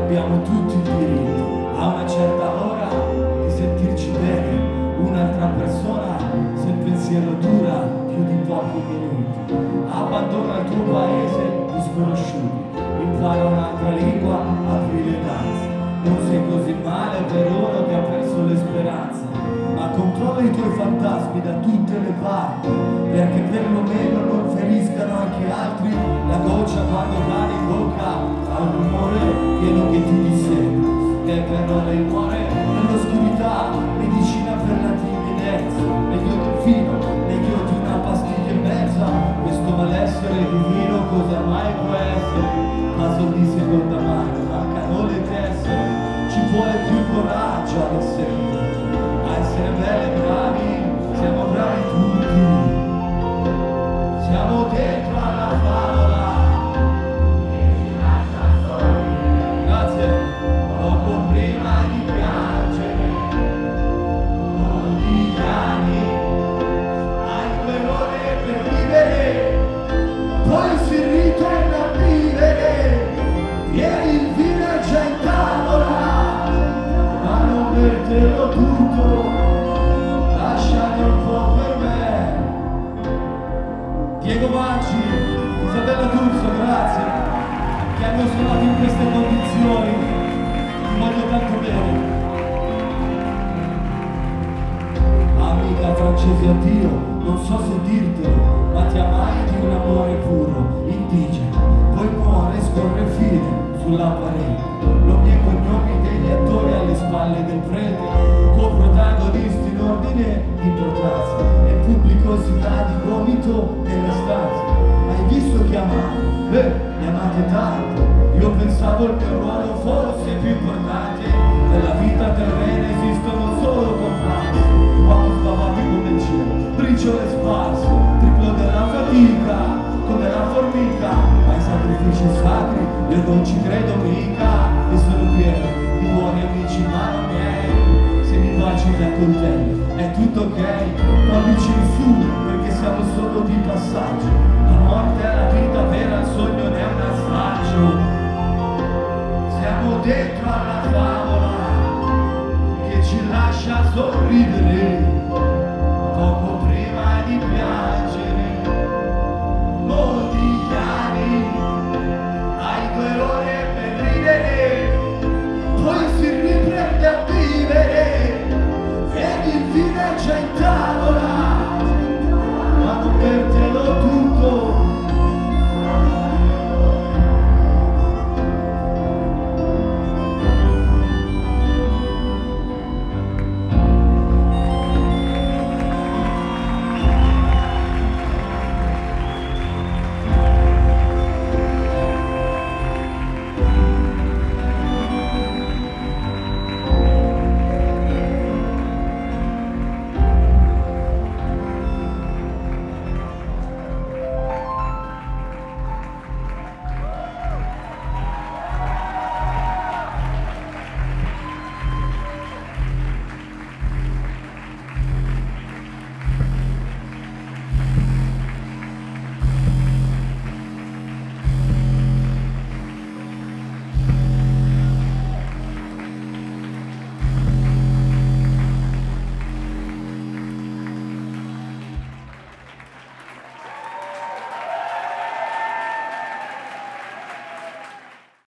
abbiamo tutti il diritto a una certa ora di sentirci bene un'altra persona se il pensiero dura più di pochi minuti. Abbandona il tuo paese di sconosciuti, impara un'altra lingua, apri le danze. Non sei così male per uno che ha perso le speranze, ma controlla i tuoi fantasmi da tutte le parti, perché perlomeno non feriscano anche altri. La goccia quando cade in bocca ha un rumore pieno che ti disseta, e però lei muore nell'oscurità, medicina per la timidezza. Meglio del fino, meglio di una pastiglia e mezza. Questo malessere divino cosa mai può essere? Puzzle di seconda mano, mancano le tessere. Ci vuole più coraggio ad essere belli e bravi. Siamo bravi tutti, siamo dentro alla favola. Grazie. Poco prima di piangere, molti anni, hai 2 ore per vivere, poi si ritorna a vivere. Ieri il vino è già in tavola, ma non bertelo tutto, lasciane un po' per me. Diego Manci, Isabella D'Urso, grazie, che hanno suonato in queste condizioni. Ti voglio tanto bene. Amica francese, addio, non so se dirtelo, ma ti amai di un amore puro, indigeno. Poi muore, scorre fine sulla parete. Nomi e cognomi degli attori alle spalle del prete, co-protagonisti in ordine di importanza, e pubblicosità di gomito nella stanza. Hai visto che amate? Mi amate tanto. Io pensavo il mio ruolo fosse più importante. Nella vita terrena esistono solo comparse, quando sbavati come il cielo, briciole sparse, triplo della fatica, come la formica. Ai sacrifici sacri io non ci credo mica, e sono pieno di buoni amici ma non miei. Se mi baci da coltello è tutto ok, pollici in su perché siamo solo di passaggio. La morte è la